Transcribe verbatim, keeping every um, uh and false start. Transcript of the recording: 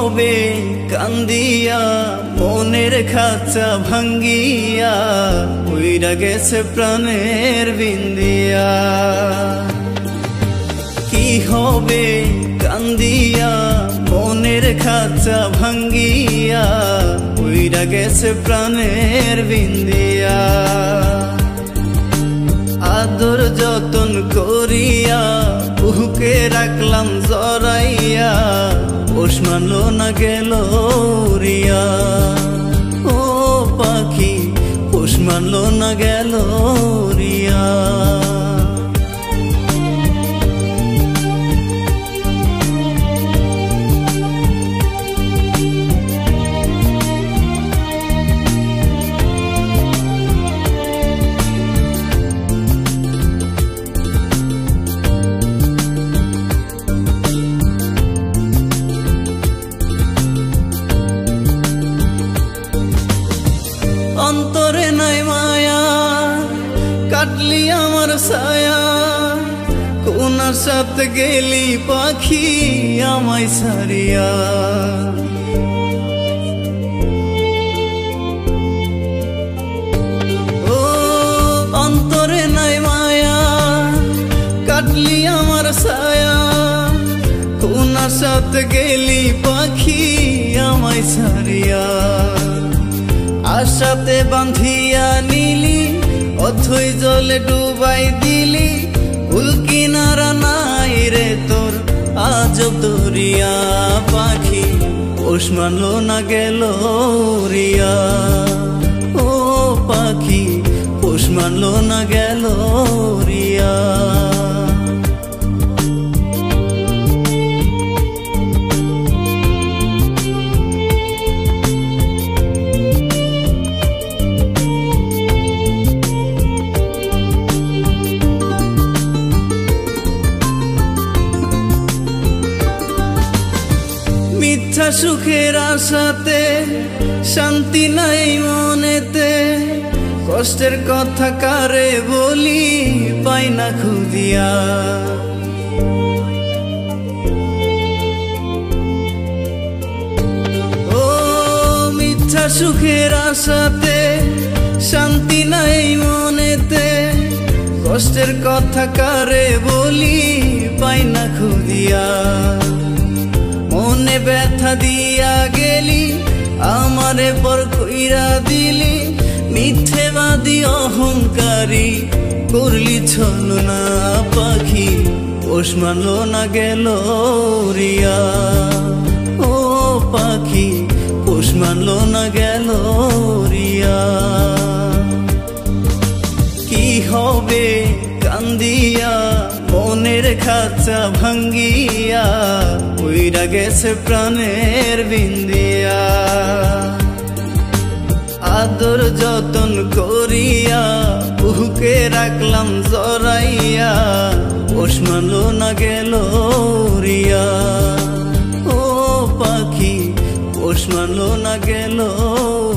হবে কান্দিয়া মনের খাঁচা ভাঙ্গিয়া উইরা গেছে প্রাণের বিন্দিয়া কি হবে কান্দিয়া মনের খাঁচা ভাঙ্গিয়া উইরা গেছে প্রাণের বিন্দিয়া আদর যতন করিয়া বুকে রাখলাম জড়াইয়া পোষ মানলো না গেল রিয়া ও পাখি পোষ মানলো না গেল রিয়া অন্তরে নাই মায়া কাটলি আমার ছায়া কোনার সাথে গেলি পাখি আমায় ছাড়িয়া ও অন্তরে নাই মায়া কাটলি আমার ছায়া কোনার সাথে গেলি পাখি আমায় ছাড়িয়া আশাতে বাঁধিয়া নিলি অথই জলে ডুবাই দিলি কুল কিনারা নাই রে তোর আজব দরিয়া পাখি পোষ মানলো না গেল রিয়া ও পাখি পোষ মানলো না গেল রিয়া মিথ্যা সুখের আশাতে শান্তি নাই মনেতে কষ্টের কথা কারে বলি পাই না খুদিয়া ও মিথ্যা সুখের আশাতে শান্তি নাই মনেতে কষ্টের কথা কারে বলি পাই না খুদিয়া মনে ব্যথা দিয়া গেলি আমারে পর কইরা দিলি মিথ্যেবাদী অহংকারী করলি ছলনা পাখি পোষ মানলো না গেল রিয়া ও পাখি পোষ মানলো না গেল রিয়া কি হবে কান্দিয়া মনের খাঁচা ভাঙ্গিয়া উইরা গেছে প্রাণের বিন্দিয়া আদর যতন করিয়া বুকে রাখলাম জড়াইয়া পোষ মানলো না গেল রিয়া ও পাখি পোষ মানলো না গেল